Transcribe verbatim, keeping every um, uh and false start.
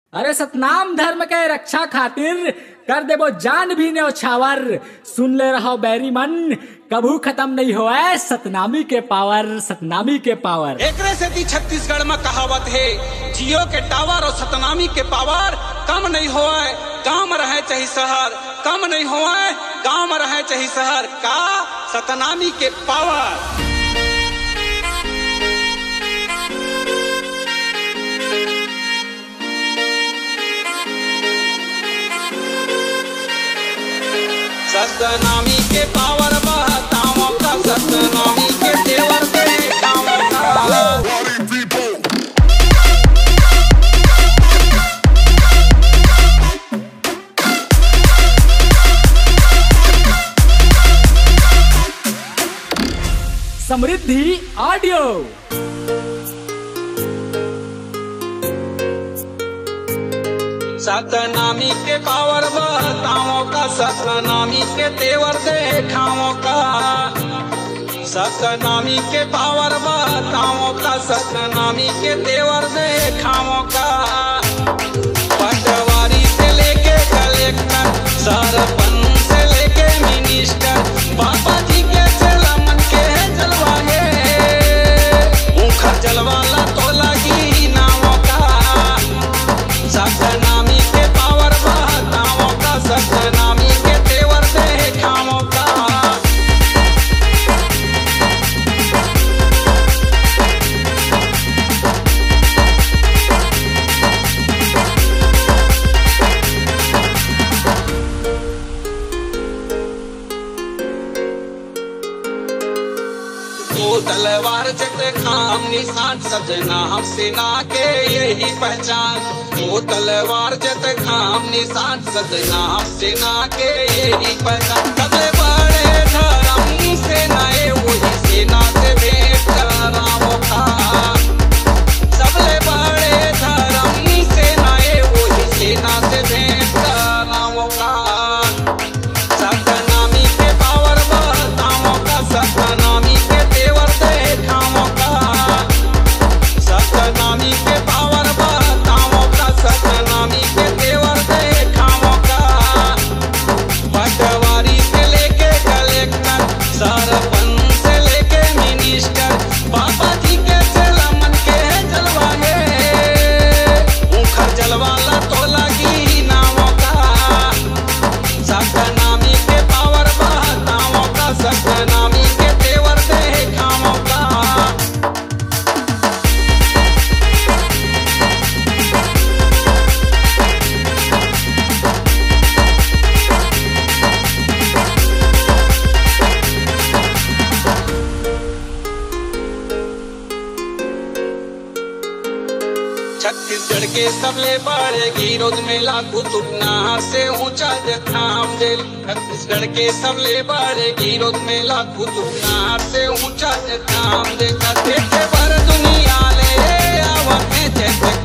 अरे सतनाम धर्म के रक्षा खातिर कर दे वो जान भी न्यौछावर। सुन ले रहो बैरी मन, कभू खत्म नहीं होए सतनामी के पावर, सतनामी के पावर। एकरे से दी छत्तीसगढ़ में कहावत है, जियो के टावर और सतनामी के पावर कम नहीं होए गाँव में रहे चाहे शहर, कम नहीं होए गाँव में रहे चाहे शहर का सतनामी के पावर। सतनामी के पावर बहताओं का, सतनामी के तेवर देखाओं का। समृद्धि ऑडियो। सतनामी के पावर बहताओं का, सतनामी के तेवर देखाओं का। सतनामी के पावर बहताओं का, सतनामी के तेवर देखाओं का। पटवारी से लेके कलेक्टर, सरपंच से लेके मिनिस्टर, बाबा जी के चलमन के जलवाए मुखर जलवाला तो लगी नावों का। सतनामी के पावर बहताओं का, सतनामी के तेवर देखाओं का। दो तलवार जते खाम निशान, सजना हम सेना के यही पहचान। दो तलवार जते खाम निशान, सजना हम सेना के यही पहचान। सबले बड़े धर्म सेनाए वही सेना से भेंट कराओ का। सबले बड़े धर्म सेनाए वही सेना से भेंट कराओ का। सतनामी के पावर बहताओं का, सतनामी के तेवर देखाओं का। सतनामी के पावर बहताओं का, सतनामी के तेवर देखाओं का। पटवारी से लेके कलेक्टर, सरपंच से लेके मिनिस्टर, बाबा जी के चलमन के जलवाए मुखर जलवाला तो लगी नावों का। सतनामी के पावर बहताओं का, सतनामी के तेवर देखाओं का। छत्तीसगढ़ के सबले बड़े गिरोध मेला कुतुब नहर से ऊंचा जखाम दिल। छत्तीसगढ़ के सबले बड़े गिरोध मेला कुतुब नहर से ऊंचा जखाम दिल। देखे भर दुनिया ले आवत है जैसे